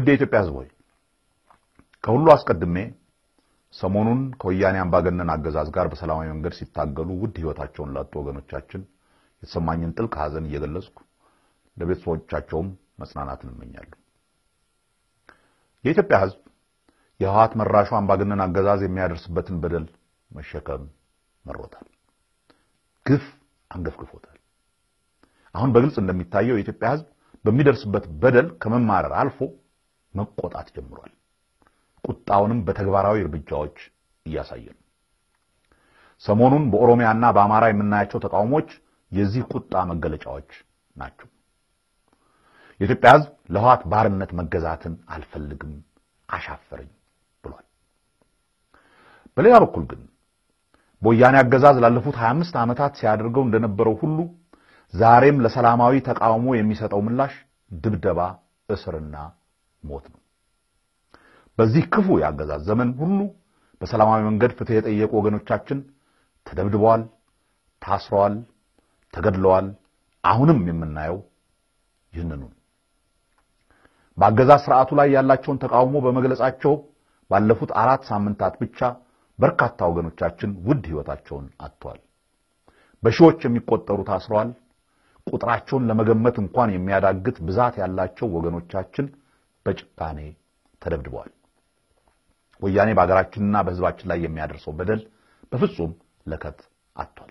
ውድ የኢትዮጵያ ሕዝቦች ከሁሉ አስቀድሜ ሰሞኑን ከወያኔ አምባገነን አገዛዝ ጋር በሰላማዊ መንገድ ሲታገሉ ውድ ህይወታቸውን ላጡ ወገኖቻችን የተሰማኝን ጥልቅ ሐዘን እየገለጽኩ ለቤተሰቦቻቸውም መጽናናትን እመኛለሁ። የኢትዮጵያ ሕዝብ የህወሓት መራሹ አምባገነን አገዛዝ የሚያደርስበትን በደል መሸከም መሮታል። ግፍ አንገፍግፎታል። አሁን በግልጽ እንደሚታየው የኢትዮጵያ ሕዝብ በሚደርስበት በደል ከመማረር አልፎ መቆጣት ጀምሯል። ቁጣውንም በተግባራዊ እርምጃዎች እያሳየ ነው። ሰሞኑን በኦሮሚያና በአማራ የምናያቸው ተቃውሞች የዚህ ቁጣ መገለጫዎች ናቸው። የኢትዮጵያ ሕዝብ ለህወሓት ባርነት መገዛትን አልፈልግም፣ አሻፈረኝ ብሏል። በሌላ በኩል ግን በወያኔ አገዛዝ ላለፉት 25 ዓመታት ሲያደርገው እንደነበረው ሁሉ ዛሬም ለሰላማዊ ተቃውሞ የሚሰጠው ምላሽ ድብደባ፣ እስርና ሞት ነው። በዚህ ክፉ ያገዛዝ ዘመን ሁሉ በሰላማዊ መንገድ ፍትህ የጠየቁ ወገኖቻችን ተደብድበዋል፣ ታስረዋል፣ ተገድለዋል። አሁንም የምናየው ይህንኑ ነው። በአገዛዝ ስርዓቱ ላይ ያላቸውን ተቃውሞ በመግለጻቸው ባለፉት 4 ሳምንታት ብቻ በርካታ ወገኖቻችን ውድ ህይወታቸውን አጥተዋል። በሺዎች የሚቆጠሩ ታስረዋል። ቁጥራቸውን ለመገመት እንኳን የሚያዳግት ብዛት ያላቸው ወገኖቻችን በጭካኔ ተደብድበዋል። ወያኔ በአገራችንና በህዝባችን ላይ የሚያደርሰው በደል በፍጹም ለከት አጥቷል።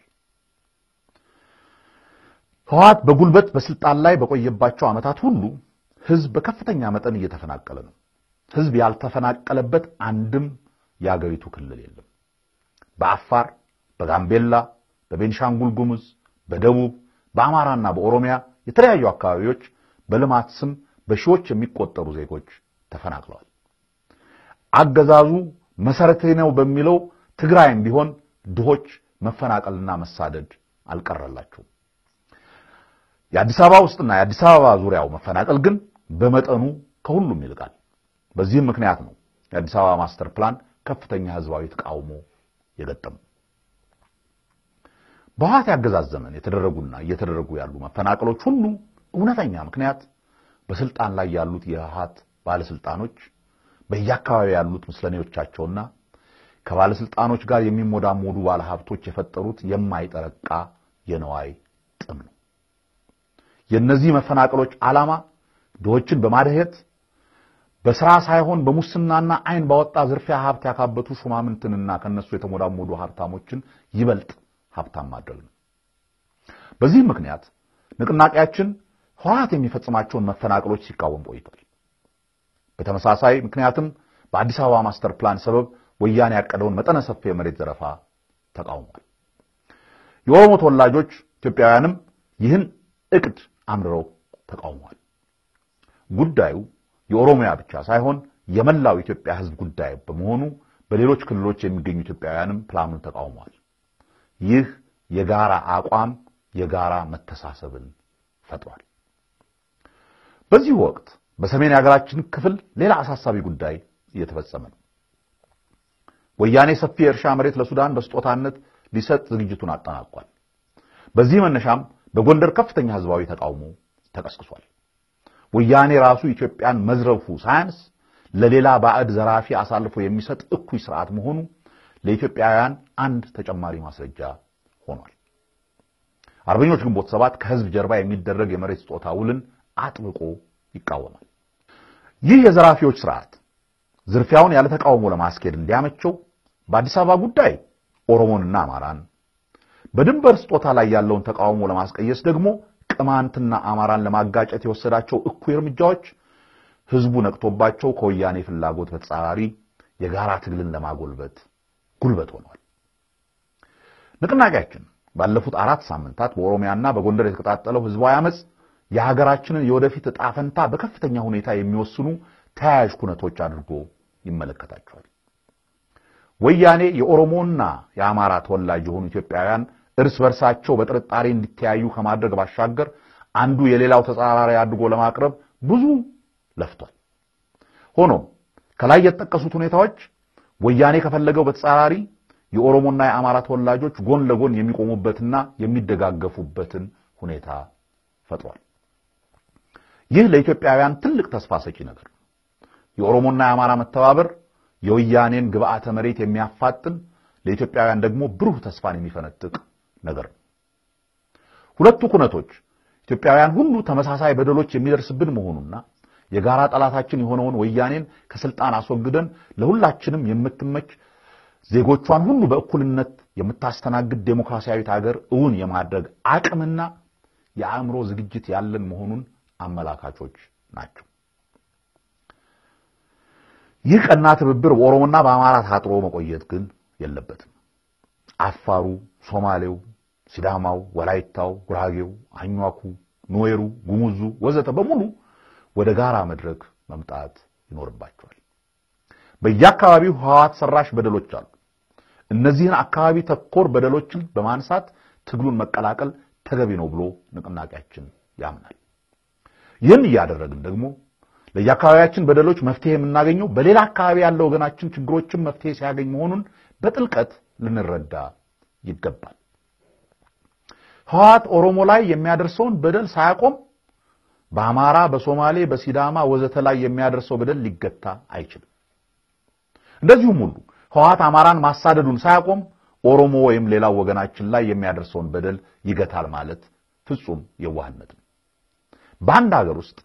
ህወሓት በጉልበት በስልጣን ላይ በቆየባቸው ዓመታት ሁሉ ህዝብ በከፍተኛ መጠን እየተፈናቀለ ነው። ህዝብ ያልተፈናቀለበት አንድም የአገሪቱ ክልል የለም። በአፋር፣ በጋምቤላ፣ በቤንሻንጉል ጉሙዝ፣ በደቡብ፣ በአማራና በኦሮሚያ የተለያዩ አካባቢዎች በልማት ስም በሺዎች የሚቆጠሩ ዜጎች ተፈናቅለዋል። አገዛዙ መሰረታዊ ነው በሚለው ትግራይም ቢሆን ድሆች መፈናቀልና መሳደድ አልቀረላቸውም። የአዲስ አበባ ውስጥና የአዲስ አበባ ዙሪያው መፈናቀል ግን በመጠኑ ከሁሉም ይልቃል። በዚህም ምክንያት ነው የአዲስ አበባ ማስተር ፕላን ከፍተኛ ህዝባዊ ተቃውሞ የገጠመው። በህወሓት ያገዛዝ ዘመን የተደረጉና እየተደረጉ ያሉ መፈናቀሎች ሁሉ እውነተኛ ምክንያት በስልጣን ላይ ያሉት የህወሓት ባለስልጣኖች በየአካባቢው ያሉት ምስለኔዎቻቸውና ከባለስልጣኖች ጋር የሚሞዳሞዱ ባለሀብቶች የፈጠሩት የማይጠረቃ የነዋይ ጥም ነው። የነዚህ መፈናቀሎች ዓላማ ድሆችን በማደህየት በስራ ሳይሆን በሙስናና አይን ባወጣ ዝርፊያ ሀብት ያካበቱ ሹማምንትንና ከነሱ የተሞዳሞዱ ሀብታሞችን ይበልጥ ሀብታም ማድረግ ነው። በዚህ ምክንያት ንቅናቄያችን ህወሓት የሚፈጽማቸውን መፈናቀሎች ሲቃወም ቆይቷል። በተመሳሳይ ምክንያትም በአዲስ አበባ ማስተር ፕላን ሰበብ ወያኔ ያቀደውን መጠነ ሰፊ የመሬት ዘረፋ ተቃውሟል። የኦሮሞ ተወላጆች ኢትዮጵያውያንም ይህን እቅድ አምርረው ተቃውሟል። ጉዳዩ የኦሮሚያ ብቻ ሳይሆን የመላው ኢትዮጵያ ህዝብ ጉዳይ በመሆኑ በሌሎች ክልሎች የሚገኙ ኢትዮጵያውያንም ፕላኑን ተቃውሟል። ይህ የጋራ አቋም የጋራ መተሳሰብን ፈጥሯል። በዚህ ወቅት በሰሜን የሀገራችን ክፍል ሌላ አሳሳቢ ጉዳይ እየተፈጸመ ነው። ወያኔ ሰፊ የእርሻ መሬት ለሱዳን በስጦታነት ሊሰጥ ዝግጅቱን አጠናቋል። በዚህ መነሻም በጎንደር ከፍተኛ ህዝባዊ ተቃውሞ ተቀስቅሷል። ወያኔ ራሱ ኢትዮጵያን መዝረፉ ሳያንስ ለሌላ ባዕድ ዘራፊ አሳልፎ የሚሰጥ እኩይ ስርዓት መሆኑ ለኢትዮጵያውያን አንድ ተጨማሪ ማስረጃ ሆኗል። አርበኞች ግንቦት 7 ከህዝብ ጀርባ የሚደረግ የመሬት ስጦታ ውልን አጥብቆ ይቃወማል። ይህ የዘራፊዎች ስርዓት ዝርፊያውን ያለ ተቃውሞ ለማስኬድ እንዲያመቸው በአዲስ አበባ ጉዳይ ኦሮሞንና አማራን፣ በድንበር ስጦታ ላይ ያለውን ተቃውሞ ለማስቀየስ ደግሞ ቅማንትና አማራን ለማጋጨት የወሰዳቸው እኩይ እርምጃዎች ህዝቡ ነቅቶባቸው ከወያኔ ፍላጎት በተጻራሪ የጋራ ትግልን ለማጎልበት ጉልበት ሆኗል። ንቅናቄያችን ባለፉት 4 ሳምንታት በኦሮሚያና በጎንደር የተቀጣጠለው ህዝባዊ አመጽ የሀገራችንን የወደፊት ዕጣ ፈንታ በከፍተኛ ሁኔታ የሚወስኑ ተያያዥ ኩነቶች አድርጎ ይመለከታቸዋል። ወያኔ የኦሮሞና የአማራ ተወላጅ የሆኑ ኢትዮጵያውያን እርስ በርሳቸው በጥርጣሬ እንዲተያዩ ከማድረግ ባሻገር አንዱ የሌላው ተጻራሪ አድርጎ ለማቅረብ ብዙ ለፍቷል። ሆኖም ከላይ የተጠቀሱት ሁኔታዎች ወያኔ ከፈለገው በተጻራሪ የኦሮሞና የአማራ ተወላጆች ጎን ለጎን የሚቆሙበትና የሚደጋገፉበትን ሁኔታ ፈጥሯል። ይህ ለኢትዮጵያውያን ትልቅ ተስፋ ሰጪ ነገር ነው። የኦሮሞና የአማራ መተባበር የወያኔን ግብአተ መሬት የሚያፋጥን ለኢትዮጵያውያን ደግሞ ብሩህ ተስፋን የሚፈነጥቅ ነገር ነው። ሁለቱ ኩነቶች ኢትዮጵያውያን ሁሉ ተመሳሳይ በደሎች የሚደርስብን መሆኑና የጋራ ጠላታችን የሆነውን ወያኔን ከስልጣን አስወግደን ለሁላችንም የምትመች ዜጎቿን ሁሉ በእኩልነት የምታስተናግድ ዴሞክራሲያዊት ሀገር እውን የማድረግ አቅምና የአእምሮ ዝግጅት ያለን መሆኑን አመላካቾች ናቸው። ይህ ቀና ትብብር በኦሮሞና በአማራ ታጥሮ መቆየት ግን የለበትም። አፋሩ፣ ሶማሌው፣ ሲዳማው፣ ወላይታው፣ ጉራጌው፣ አኝዋኩ፣ ኑዌሩ፣ ጉሙዙ ወዘተ በሙሉ ወደ ጋራ መድረክ መምጣት ይኖርባቸዋል። በየአካባቢው ህወሓት ሰራሽ በደሎች አሉ። እነዚህን አካባቢ ተኮር በደሎችን በማንሳት ትግሉን መቀላቀል ተገቢ ነው ብሎ ንቅናቄያችን ያምናል። ይህን እያደረግን ደግሞ ለየአካባቢያችን በደሎች መፍትሄ የምናገኘው በሌላ አካባቢ ያለው ወገናችን ችግሮችን መፍትሄ ሲያገኝ መሆኑን በጥልቀት ልንረዳ ይገባል። ህወሓት ኦሮሞ ላይ የሚያደርሰውን በደል ሳያቆም በአማራ፣ በሶማሌ፣ በሲዳማ ወዘተ ላይ የሚያደርሰው በደል ሊገታ አይችልም። እንደዚሁም ሁሉ ህወሓት አማራን ማሳደዱን ሳያቆም ኦሮሞ ወይም ሌላው ወገናችን ላይ የሚያደርሰውን በደል ይገታል ማለት ፍጹም የዋህነት ነው። በአንድ ሀገር ውስጥ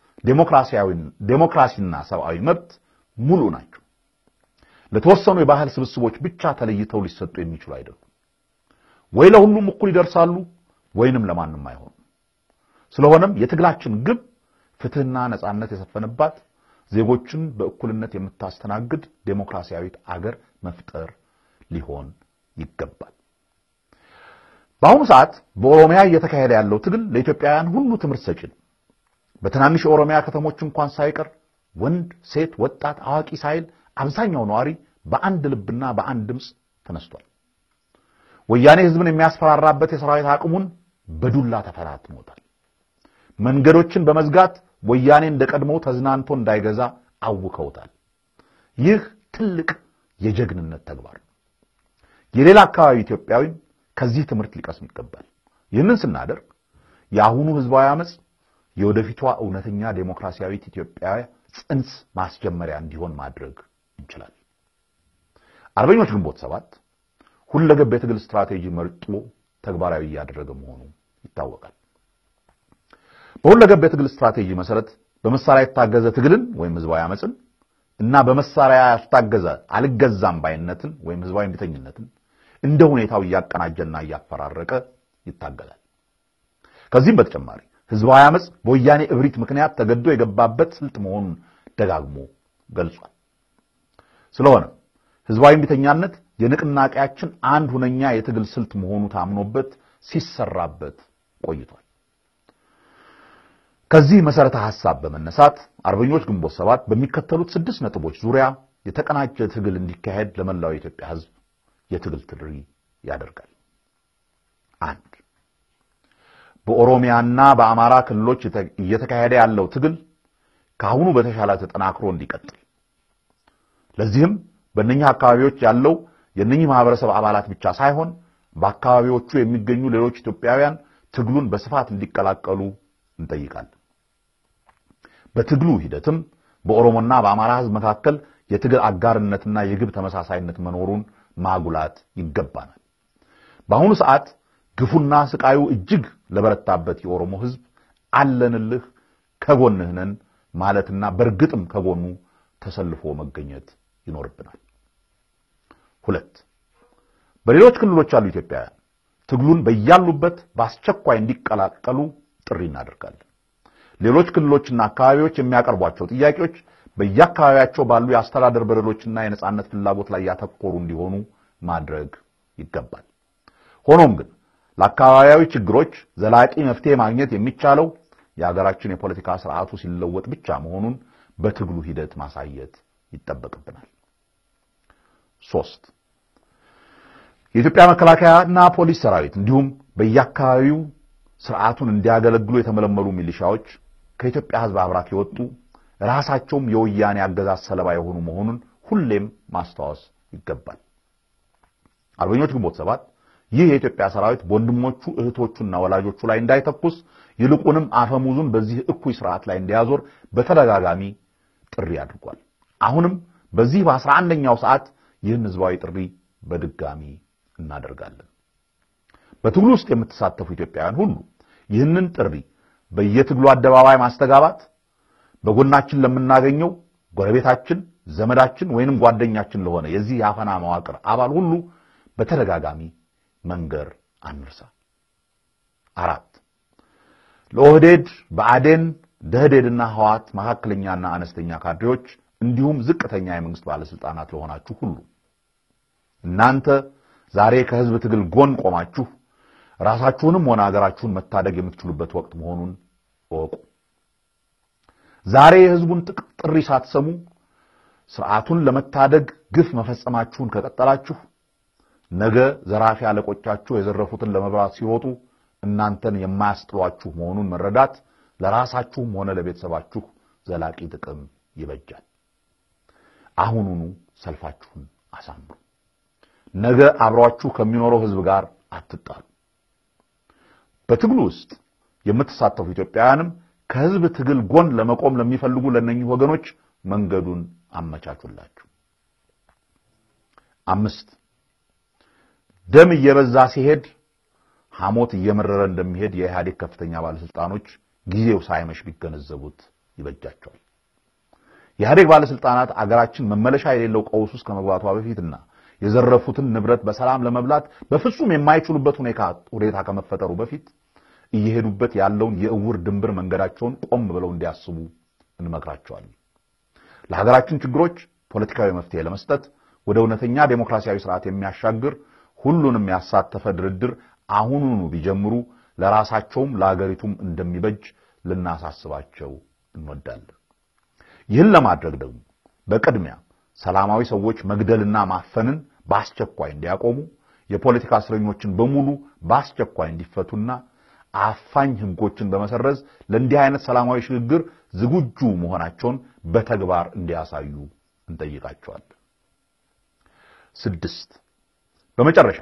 ዴሞክራሲና ሰብአዊ መብት ሙሉ ናቸው። ለተወሰኑ የባህል ስብስቦች ብቻ ተለይተው ሊሰጡ የሚችሉ አይደሉም። ወይ ለሁሉም እኩል ይደርሳሉ ወይንም ለማንም አይሆኑ። ስለሆነም የትግላችን ግብ ፍትህና ነጻነት የሰፈነባት ዜጎችን በእኩልነት የምታስተናግድ ዴሞክራሲያዊት አገር መፍጠር ሊሆን ይገባል። በአሁኑ ሰዓት በኦሮሚያ እየተካሄደ ያለው ትግል ለኢትዮጵያውያን ሁሉ ትምህርት ሰጪ ነው። በትናንሽ የኦሮሚያ ከተሞች እንኳን ሳይቀር ወንድ፣ ሴት፣ ወጣት፣ አዋቂ ሳይል አብዛኛው ነዋሪ በአንድ ልብና በአንድ ድምጽ ተነስቷል። ወያኔ ህዝብን የሚያስፈራራበት የሰራዊት አቅሙን በዱላ ተፈታትኖታል። መንገዶችን በመዝጋት ወያኔ እንደቀድሞው ተዝናንቶ እንዳይገዛ አውከውታል። ይህ ትልቅ የጀግንነት ተግባር ነው። የሌላ አካባቢ ኢትዮጵያዊ ከዚህ ትምህርት ሊቀስም ይገባል። ይህንን ስናደርግ የአሁኑ ህዝባዊ አመጽ የወደፊቷ እውነተኛ ዴሞክራሲያዊት ኢትዮጵያ ጽንስ ማስጀመሪያ እንዲሆን ማድረግ እንችላለን። አርበኞች ግንቦት 7 ሁለገብ የትግል ስትራቴጂ መርጦ ተግባራዊ ያደረገ መሆኑ ይታወቃል። በሁለገብ የትግል ስትራቴጂ መሰረት በመሳሪያ የታገዘ ትግልን ወይም ህዝባዊ አመጽን እና በመሳሪያ ያስታገዘ አልገዛም ባይነትን ወይም ህዝባዊ እንቢተኝነትን እንደ ሁኔታው ያቀናጀና ያፈራረቀ ይታገላል። ከዚህም በተጨማሪ ህዝባዊ አመጽ በወያኔ እብሪት ምክንያት ተገዶ የገባበት ስልት መሆኑን ደጋግሞ ገልጿል። ስለሆነ ህዝባዊ እንቢተኛነት የንቅናቄያችን አንድ ሁነኛ የትግል ስልት መሆኑ ታምኖበት ሲሰራበት ቆይቷል። ከዚህ መሰረተ ሐሳብ በመነሳት አርበኞች ግንቦት 7 በሚከተሉት 6 ነጥቦች ዙሪያ የተቀናጀ ትግል እንዲካሄድ ለመላው የኢትዮጵያ ህዝብ የትግል ጥሪ ያደርጋል። 1. በኦሮሚያና በአማራ ክልሎች እየተካሄደ ያለው ትግል ከአሁኑ በተሻለ ተጠናክሮ እንዲቀጥል፣ ለዚህም በእነኛ አካባቢዎች ያለው የእነኚህ ማህበረሰብ አባላት ብቻ ሳይሆን በአካባቢዎቹ የሚገኙ ሌሎች ኢትዮጵያውያን ትግሉን በስፋት እንዲቀላቀሉ እንጠይቃለን። በትግሉ ሂደትም በኦሮሞና በአማራ ህዝብ መካከል የትግል አጋርነትና የግብ ተመሳሳይነት መኖሩን ማጉላት ይገባናል። በአሁኑ ሰዓት ግፉና ስቃዩ እጅግ ለበረታበት የኦሮሞ ህዝብ አለንልህ ከጎንህ ነን ማለትና በርግጥም ከጎኑ ተሰልፎ መገኘት ይኖርብናል። 2. በሌሎች ክልሎች ያሉ ኢትዮጵያውያን ትግሉን በያሉበት በአስቸኳይ እንዲቀላቀሉ ጥሪ እናደርጋለን። ሌሎች ክልሎችና አካባቢዎች የሚያቀርቧቸው ጥያቄዎች በየአካባቢያቸው ባሉ የአስተዳደር በደሎችና የነጻነት ፍላጎት ላይ ያተኮሩ እንዲሆኑ ማድረግ ይገባል። ሆኖም ግን ለአካባቢያዊ ችግሮች ዘላቂ መፍትሄ ማግኘት የሚቻለው የሀገራችን የፖለቲካ ስርዓቱ ሲለወጥ ብቻ መሆኑን በትግሉ ሂደት ማሳየት ይጠበቅብናል። 3. የኢትዮጵያ መከላከያና ፖሊስ ሰራዊት እንዲሁም በየአካባቢው ስርዓቱን እንዲያገለግሉ የተመለመሉ ሚሊሻዎች ከኢትዮጵያ ህዝብ አብራክ የወጡ ራሳቸውም የወያኔ አገዛዝ ሰለባ የሆኑ መሆኑን ሁሌም ማስተዋወስ ይገባል። አርበኞች ግንቦት 7 ይህ የኢትዮጵያ ሰራዊት ወንድሞቹ እህቶቹና ወላጆቹ ላይ እንዳይተኩስ ይልቁንም አፈሙዙን በዚህ እኩይ ስርዓት ላይ እንዲያዞር በተደጋጋሚ ጥሪ አድርጓል። አሁንም በዚህ በ11ኛው ሰዓት ይህን ህዝባዊ ጥሪ በድጋሚ እናደርጋለን። በትግሉ ውስጥ የምትሳተፉ ኢትዮጵያውያን ሁሉ ይህንን ጥሪ በየትግሉ አደባባይ ማስተጋባት በጎናችን ለምናገኘው ጎረቤታችን፣ ዘመዳችን ወይንም ጓደኛችን ለሆነ የዚህ ያፈና መዋቅር አባል ሁሉ በተደጋጋሚ መንገር አንርሳ። 4 ለኦህዴድ፣ በአዴን፣ ደህዴድና ህዋት መካከለኛና አነስተኛ ካድሬዎች እንዲሁም ዝቅተኛ የመንግስት ባለስልጣናት ለሆናችሁ ሁሉ እናንተ ዛሬ ከህዝብ ትግል ጎን ቆማችሁ ራሳችሁንም ሆነ ሀገራችሁን መታደግ የምትችሉበት ወቅት መሆኑን እወቁ። ዛሬ የህዝቡን ጥሪ ሳትሰሙ ስርዓቱን ለመታደግ ግፍ መፈጸማችሁን ከቀጠላችሁ ነገ ዘራፊ አለቆቻችሁ የዘረፉትን ለመብራት ሲወጡ እናንተን የማያስጥሏችሁ መሆኑን መረዳት ለራሳችሁም ሆነ ለቤተሰባችሁ ዘላቂ ጥቅም ይበጃል። አሁኑኑ ሰልፋችሁን አሳምሩ። ነገ አብሯችሁ ከሚኖረው ህዝብ ጋር አትጣሉ። በትግሉ ውስጥ የምትሳተፉ ኢትዮጵያውያንም ከህዝብ ትግል ጎን ለመቆም ለሚፈልጉ ለነኚህ ወገኖች መንገዱን አመቻቹላችሁ። 5 ደም እየበዛ ሲሄድ ሐሞት እየመረረ እንደሚሄድ የኢህአዴግ ከፍተኛ ባለስልጣኖች ጊዜው ሳይመሽ ቢገነዘቡት ይበጃቸዋል። የኢህአዴግ ባለስልጣናት አገራችን መመለሻ የሌለው ቀውስ ውስጥ ከመግባቷ በፊትና የዘረፉትን ንብረት በሰላም ለመብላት በፍጹም የማይችሉበት ሁኔታ ከመፈጠሩ በፊት እየሄዱበት ያለውን የእውር ድንብር መንገዳቸውን ቆም ብለው እንዲያስቡ እንመክራቸዋለን። ለሀገራችን ችግሮች ፖለቲካዊ መፍትሄ ለመስጠት ወደ እውነተኛ ዴሞክራሲያዊ ስርዓት የሚያሻግር ሁሉንም ያሳተፈ ድርድር አሁኑኑ ቢጀምሩ ለራሳቸውም ለሀገሪቱም እንደሚበጅ ልናሳስባቸው እንወዳለን። ይህን ለማድረግ ደግሞ በቅድሚያ ሰላማዊ ሰዎች መግደልና ማፈንን በአስቸኳይ እንዲያቆሙ፣ የፖለቲካ እስረኞችን በሙሉ በአስቸኳይ እንዲፈቱና አፋኝ ህጎችን በመሰረዝ ለእንዲህ አይነት ሰላማዊ ሽግግር ዝግጁ መሆናቸውን በተግባር እንዲያሳዩ እንጠይቃቸዋለን። 6 በመጨረሻ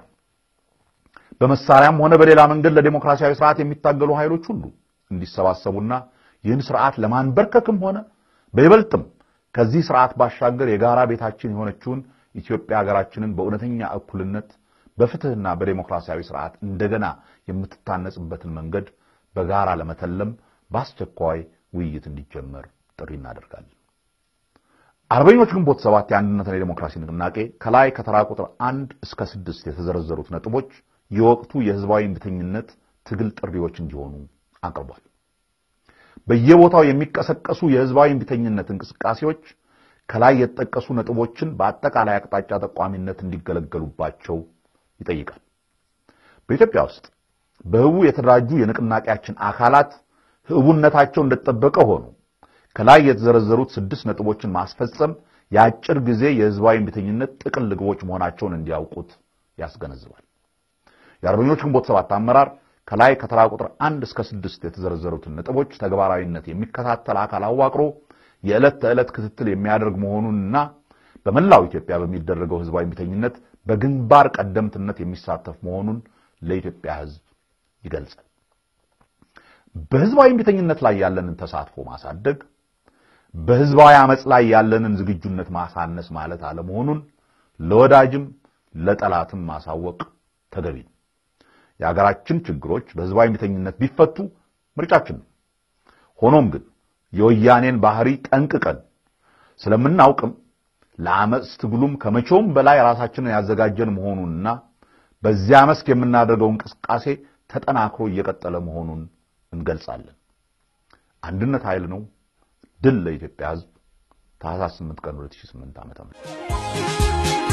በመሳሪያም ሆነ በሌላ መንገድ ለዲሞክራሲያዊ ስርዓት የሚታገሉ ኃይሎች ሁሉ እንዲሰባሰቡና ይህን ስርዓት ለማንበርከክም ሆነ በይበልጥም ከዚህ ስርዓት ባሻገር የጋራ ቤታችን የሆነችውን ኢትዮጵያ ሀገራችንን በእውነተኛ እኩልነት በፍትህና በዲሞክራሲያዊ ስርዓት እንደገና የምትታነጽበትን መንገድ በጋራ ለመተለም በአስቸኳይ ውይይት እንዲጀመር ጥሪ እናደርጋለን። አርበኞች ግንቦት 7 የአንድነትና የዲሞክራሲ ንቅናቄ ከላይ ከተራ ቁጥር 1 እስከ 6 የተዘረዘሩት ነጥቦች የወቅቱ የህዝባዊ እምቢተኝነት ትግል ጥሪዎች እንዲሆኑ አቅርቧል። በየቦታው የሚቀሰቀሱ የህዝባዊ እምቢተኝነት እንቅስቃሴዎች ከላይ የተጠቀሱ ነጥቦችን በአጠቃላይ አቅጣጫ ተቋሚነት እንዲገለገሉባቸው ይጠይቃል። በኢትዮጵያ ውስጥ በህቡ የተደራጁ የንቅናቄያችን አካላት ህቡነታቸው እንደተጠበቀ ሆኖ ከላይ የተዘረዘሩት 6 ነጥቦችን ማስፈጸም የአጭር ጊዜ የህዝባዊ እምቢተኝነት ጥቅል ግቦች መሆናቸውን እንዲያውቁት ያስገነዝባል። የአርበኞች ግንቦት 7 አመራር ከላይ ከተራ ቁጥር 1 እስከ 6 የተዘረዘሩትን ነጥቦች ተግባራዊነት የሚከታተል አካል አዋቅሮ የዕለት ተዕለት ክትትል የሚያደርግ መሆኑንና በመላው ኢትዮጵያ በሚደረገው ህዝባዊ እምቢተኝነት በግንባር ቀደምትነት የሚሳተፍ መሆኑን ለኢትዮጵያ ህዝብ ይገልጻል። በህዝባዊ እምቢተኝነት ላይ ያለንን ተሳትፎ ማሳደግ በህዝባዊ አመጽ ላይ ያለንን ዝግጁነት ማሳነስ ማለት አለመሆኑን ለወዳጅም ለጠላትም ማሳወቅ ተገቢ ነው። የሀገራችን ችግሮች በህዝባዊ እምቢተኝነት ቢፈቱ ምርጫችን ነው። ሆኖም ግን የወያኔን ባህሪ ጠንቅቀን ስለምናውቅም ለአመጽ ትግሉም ከመቼውም በላይ ራሳችንን ያዘጋጀን መሆኑንና በዚያ መስክ የምናደርገው እንቅስቃሴ ተጠናክሮ እየቀጠለ መሆኑን እንገልጻለን። አንድነት ኃይል ነው። ድል ለኢትዮጵያ ህዝብ። ታህሳስ 8 ቀን 2008 ዓ.ም